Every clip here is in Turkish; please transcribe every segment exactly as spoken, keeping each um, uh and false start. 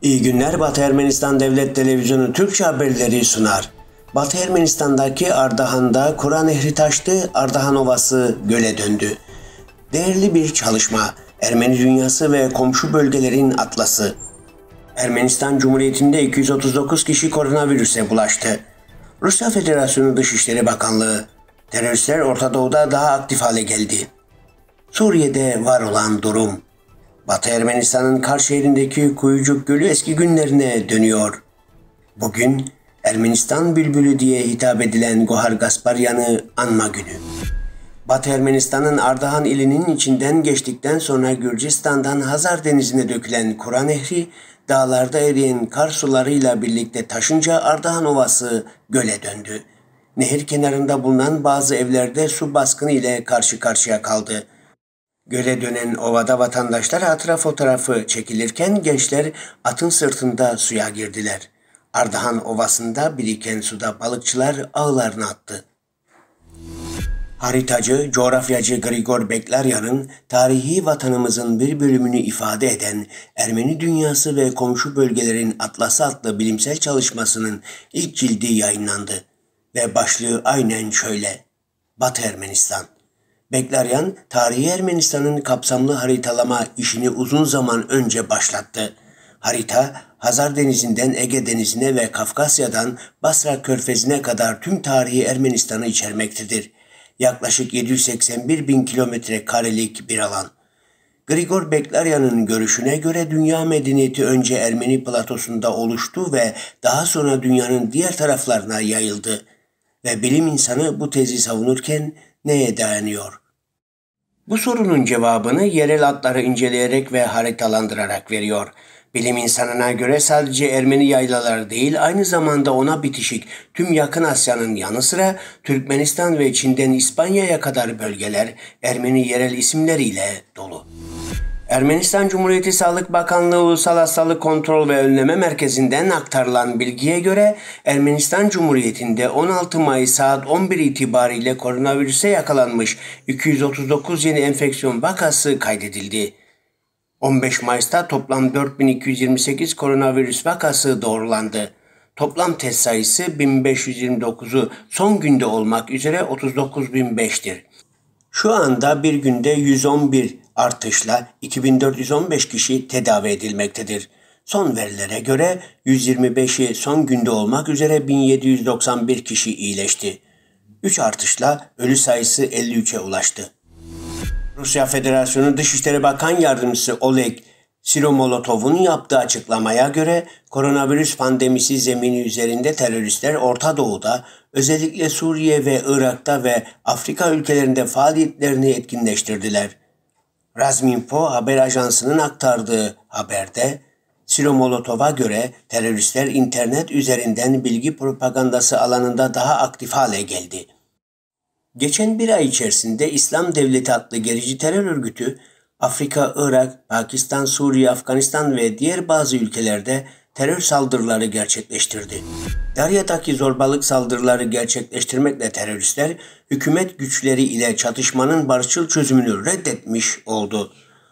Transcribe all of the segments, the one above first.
İyi günler, Batı Ermenistan Devlet Televizyonu Türkçe haberleri sunar. Batı Ermenistan'daki Ardahan'da Kura Nehri taştı, Ardahan Ovası göle döndü. Değerli bir çalışma, Ermeni dünyası ve komşu bölgelerin atlası. Ermenistan Cumhuriyeti'nde iki yüz otuz dokuz kişi koronavirüse bulaştı. Rusya Federasyonu Dışişleri Bakanlığı, teröristler Orta Doğu'da daha aktif hale geldi. Suriye'de var olan durum. Batı Ermenistan'ın Kars şehrindeki Kuyucuk Gölü eski günlerine dönüyor. Bugün Ermenistan bülbülü diye hitap edilen Gohar Gasparyan'ı anma günü. Batı Ermenistan'ın Ardahan ilinin içinden geçtikten sonra Gürcistan'dan Hazar Denizi'ne dökülen Kura Nehri, dağlarda eriyen kar sularıyla birlikte taşınca Ardahan Ovası göle döndü. Nehir kenarında bulunan bazı evlerde su baskını ile karşı karşıya kaldı. Göle dönen ovada vatandaşlar hatıra fotoğrafı çekilirken gençler atın sırtında suya girdiler. Ardahan Ovası'nda biriken suda balıkçılar ağlarını attı. Haritacı, coğrafyacı Grigor Beklaryan'ın tarihi vatanımızın bir bölümünü ifade eden Ermeni Dünyası ve Komşu Bölgelerin Atlası adlı bilimsel çalışmasının ilk cildi yayınlandı. Ve başlığı aynen şöyle: Batı Ermenistan. Beklaryan, tarihi Ermenistan'ın kapsamlı haritalama işini uzun zaman önce başlattı. Harita, Hazar Denizi'nden Ege Denizi'ne ve Kafkasya'dan Basra Körfezi'ne kadar tüm tarihi Ermenistan'ı içermektedir. Yaklaşık yedi yüz seksen bir bin kilometre karelik bir alan. Grigor Beklaryan'ın görüşüne göre dünya medeniyeti önce Ermeni platosunda oluştu ve daha sonra dünyanın diğer taraflarına yayıldı. Ve bilim insanı bu tezi savunurken neye dayanıyor? Bu sorunun cevabını yerel adları inceleyerek ve haritalandırarak veriyor. Bilim insanına göre sadece Ermeni yaylaları değil, aynı zamanda ona bitişik tüm Yakın Asya'nın yanı sıra Türkmenistan ve Çin'den İspanya'ya kadar bölgeler Ermeni yerel isimleriyle dolu. Ermenistan Cumhuriyeti Sağlık Bakanlığı Ulusal Hastalık Kontrol ve Önleme Merkezi'nden aktarılan bilgiye göre Ermenistan Cumhuriyeti'nde on altı Mayıs saat on bir itibariyle koronavirüse yakalanmış iki yüz otuz dokuz yeni enfeksiyon vakası kaydedildi. on beş Mayıs'ta toplam dört bin iki yüz yirmi sekiz koronavirüs vakası doğrulandı. Toplam test sayısı bin beş yüz yirmi dokuzu son günde olmak üzere otuz dokuz bin beş'tir. Şu anda bir günde yüz on bir artışla iki bin dört yüz on beş kişi tedavi edilmektedir. Son verilere göre yüz yirmi beşi son günde olmak üzere bin yedi yüz doksan bir kişi iyileşti. üç artışla ölü sayısı elli üç'e ulaştı. Rusya Federasyonu Dışişleri Bakan Yardımcısı Oleg Siromolotov'un yaptığı açıklamaya göre koronavirüs pandemisi zemini üzerinde teröristler Orta Doğu'da, özellikle Suriye ve Irak'ta ve Afrika ülkelerinde faaliyetlerini etkinleştirdiler. Razminfo haber ajansının aktardığı haberde, Siromolotov'a göre teröristler internet üzerinden bilgi propagandası alanında daha aktif hale geldi. Geçen bir ay içerisinde İslam Devleti adlı gerici terör örgütü, Afrika, Irak, Pakistan, Suriye, Afganistan ve diğer bazı ülkelerde terör saldırıları gerçekleştirdi. Darya'daki zorbalık saldırıları gerçekleştirmekle teröristler, hükümet güçleri ile çatışmanın barışçıl çözümünü reddetmiş oldu.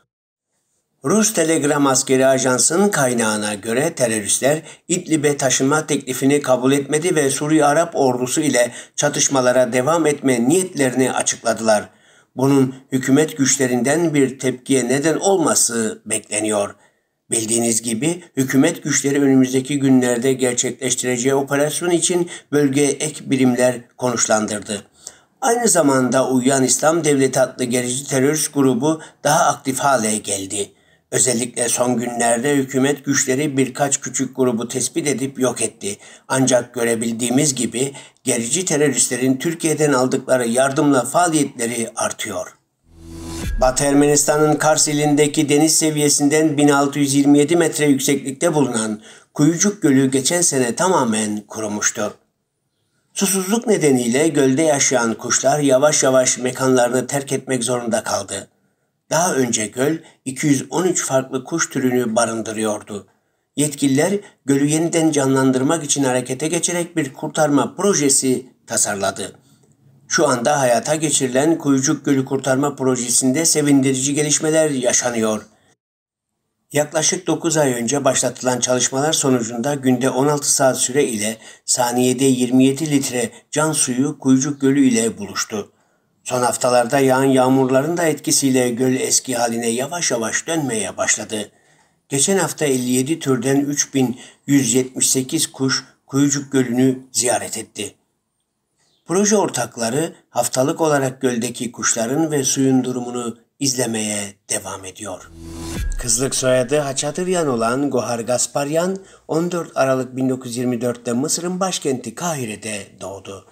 Rus Telegram askeri ajansının kaynağına göre teröristler İdlib'e taşınma teklifini kabul etmedi ve Suriye Arap ordusu ile çatışmalara devam etme niyetlerini açıkladılar. Bunun hükümet güçlerinden bir tepkiye neden olması bekleniyor. Bildiğiniz gibi hükümet güçleri önümüzdeki günlerde gerçekleştireceği operasyon için bölgeye ek birimler konuşlandırdı. Aynı zamanda Uyuyan İslam Devleti adlı gerici terörist grubu daha aktif hale geldi. Özellikle son günlerde hükümet güçleri birkaç küçük grubu tespit edip yok etti. Ancak görebildiğimiz gibi gerici teröristlerin Türkiye'den aldıkları yardımla faaliyetleri artıyor. Batı Ermenistan'ın Kars ilindeki deniz seviyesinden bin altı yüz yirmi yedi metre yükseklikte bulunan Kuyucuk Gölü geçen sene tamamen kurumuştu. Susuzluk nedeniyle gölde yaşayan kuşlar yavaş yavaş mekanlarını terk etmek zorunda kaldı. Daha önce göl iki yüz on üç farklı kuş türünü barındırıyordu. Yetkililer gölü yeniden canlandırmak için harekete geçerek bir kurtarma projesi tasarladı. Şu anda hayata geçirilen Kuyucuk Gölü Kurtarma Projesi'nde sevindirici gelişmeler yaşanıyor. Yaklaşık dokuz ay önce başlatılan çalışmalar sonucunda günde on altı saat süre ile saniyede yirmi yedi litre can suyu Kuyucuk Gölü ile buluştu. Son haftalarda yağan yağmurların da etkisiyle göl eski haline yavaş yavaş dönmeye başladı. Geçen hafta elli yedi türden üç bin yüz yetmiş sekiz kuş Kuyucuk Gölü'nü ziyaret etti. Proje ortakları haftalık olarak göldeki kuşların ve suyun durumunu izlemeye devam ediyor. Kızlık soyadı Haçatıryan olan Gohar Gasparyan, on dört Aralık bin dokuz yüz yirmi dört'te Mısır'ın başkenti Kahire'de doğdu.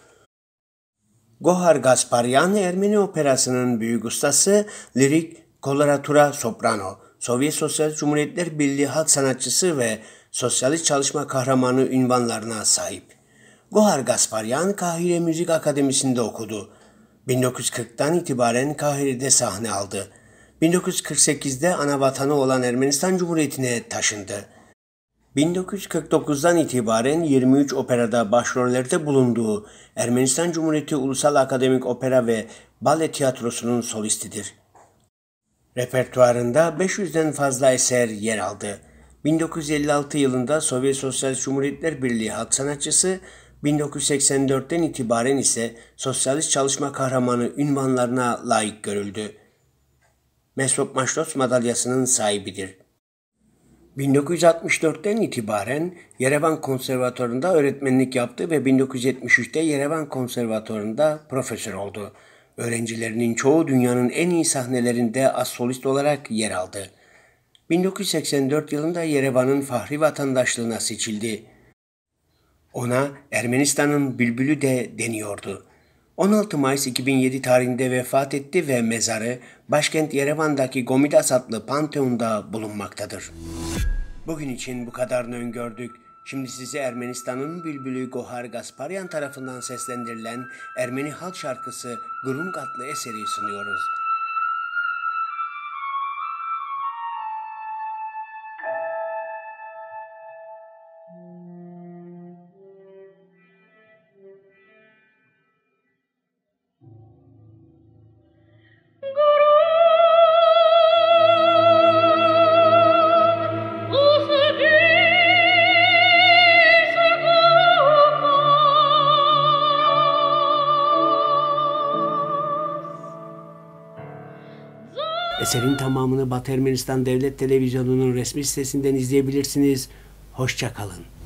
Gohar Gasparyan, Ermeni operasının büyük ustası, lirik koloratura soprano, Sovyet Sosyalist Cumhuriyetler Birliği halk sanatçısı ve sosyalist çalışma kahramanı unvanlarına sahip. Gohar Gasparyan, Kahire Müzik Akademisi'nde okudu. bin dokuz yüz kırk'tan itibaren Kahire'de sahne aldı. bin dokuz yüz kırk sekiz'de ana vatanı olan Ermenistan Cumhuriyeti'ne taşındı. bin dokuz yüz kırk dokuz'dan itibaren yirmi üç operada başrollerde bulunduğu Ermenistan Cumhuriyeti Ulusal Akademik Opera ve Bale Tiyatrosu'nun solistidir. Repertuarında beş yüz'den fazla eser yer aldı. bin dokuz yüz elli altı yılında Sovyet Sosyalist Cumhuriyetler Birliği halk sanatçısı, bin dokuz yüz seksen dört'ten itibaren ise sosyalist çalışma kahramanı unvanlarına layık görüldü. Mesrop-Maştos madalyasının sahibidir. bin dokuz yüz altmış dört'ten itibaren Yerevan Konservatuvarı'nda öğretmenlik yaptı ve bin dokuz yüz yetmiş üç'te Yerevan Konservatuvarı'nda profesör oldu. Öğrencilerinin çoğu dünyanın en iyi sahnelerinde as solist olarak yer aldı. bin dokuz yüz seksen dört yılında Yerevan'ın fahri vatandaşlığına seçildi. Ona Ermenistan'ın bülbülü de deniyordu. on altı Mayıs iki bin yedi tarihinde vefat etti ve mezarı başkent Yerevan'daki Gomidas adlı Panteon'da bulunmaktadır. Bugün için bu kadarını öngördük. Şimdi size Ermenistan'ın bülbülü Gohar Gasparyan tarafından seslendirilen Ermeni halk şarkısı Gurung adlı eseri sunuyoruz. Eserin tamamını Batı Ermenistan Devlet Televizyonu'nun resmi sitesinden izleyebilirsiniz. Hoşça kalın.